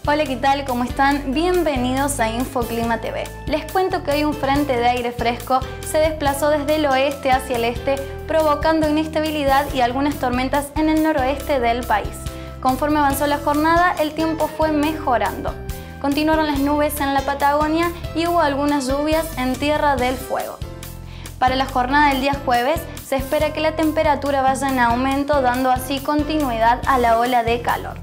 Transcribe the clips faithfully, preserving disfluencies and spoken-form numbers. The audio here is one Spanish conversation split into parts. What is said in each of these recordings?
Hola, ¿qué tal? ¿Cómo están? Bienvenidos a Infoclima T V. Les cuento que hoy un frente de aire fresco se desplazó desde el oeste hacia el este, provocando inestabilidad y algunas tormentas en el noroeste del país. Conforme avanzó la jornada, el tiempo fue mejorando. Continuaron las nubes en la Patagonia y hubo algunas lluvias en Tierra del Fuego. Para la jornada del día jueves, se espera que la temperatura vaya en aumento, dando así continuidad a la ola de calor.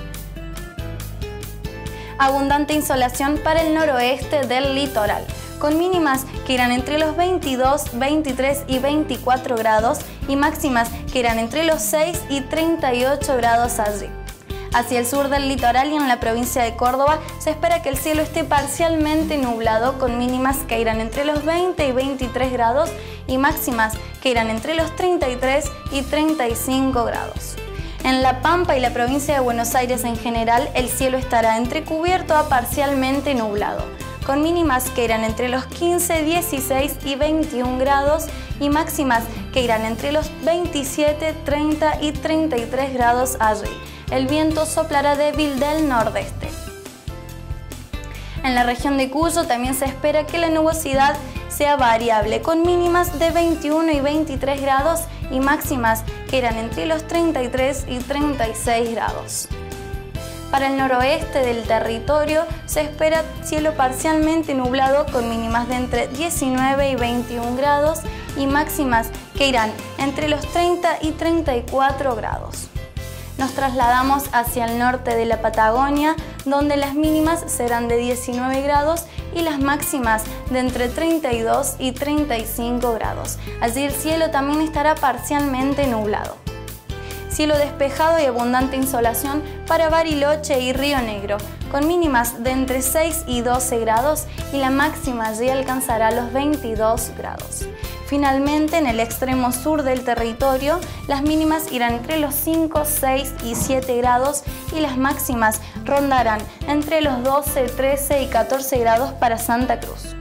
Abundante insolación para el noroeste del litoral, con mínimas que irán entre los veintidós, veintitrés y veinticuatro grados y máximas que irán entre los seis y treinta y ocho grados allí. Hacia el sur del litoral y en la provincia de Córdoba se espera que el cielo esté parcialmente nublado, con mínimas que irán entre los veinte y veintitrés grados y máximas que irán entre los treinta y tres y treinta y cinco grados. En La Pampa y la provincia de Buenos Aires en general, el cielo estará entrecubierto a parcialmente nublado, con mínimas que irán entre los quince, dieciséis y veintiún grados y máximas que irán entre los veintisiete, treinta y treinta y tres grados allí. El viento soplará débil del nordeste. En la región de Cuyo también se espera que la nubosidad sea variable, con mínimas de veintiuno y veintitrés grados y máximas que irán entre los treinta y tres y treinta y seis grados. Para el noroeste del territorio se espera cielo parcialmente nublado, con mínimas de entre diecinueve y veintiún grados y máximas que irán entre los treinta y treinta y cuatro grados. Nos trasladamos hacia el norte de la Patagonia, donde las mínimas serán de diecinueve grados y las máximas de entre treinta y dos y treinta y cinco grados. Allí el cielo también estará parcialmente nublado. Cielo despejado y abundante insolación para Bariloche y Río Negro, con mínimas de entre seis y doce grados y la máxima allí alcanzará los veintidós grados. Finalmente, en el extremo sur del territorio, las mínimas irán entre los cinco, seis y siete grados y las máximas rondarán entre los doce, trece y catorce grados para Santa Cruz.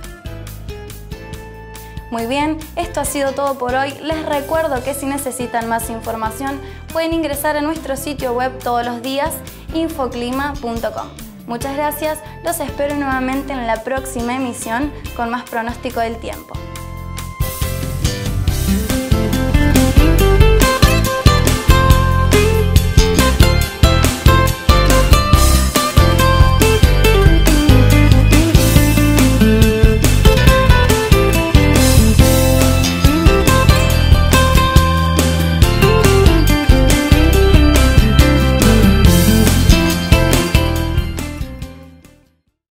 Muy bien, esto ha sido todo por hoy. Les recuerdo que si necesitan más información pueden ingresar a nuestro sitio web todos los días, infoclima punto com. Muchas gracias, los espero nuevamente en la próxima emisión con más pronóstico del tiempo.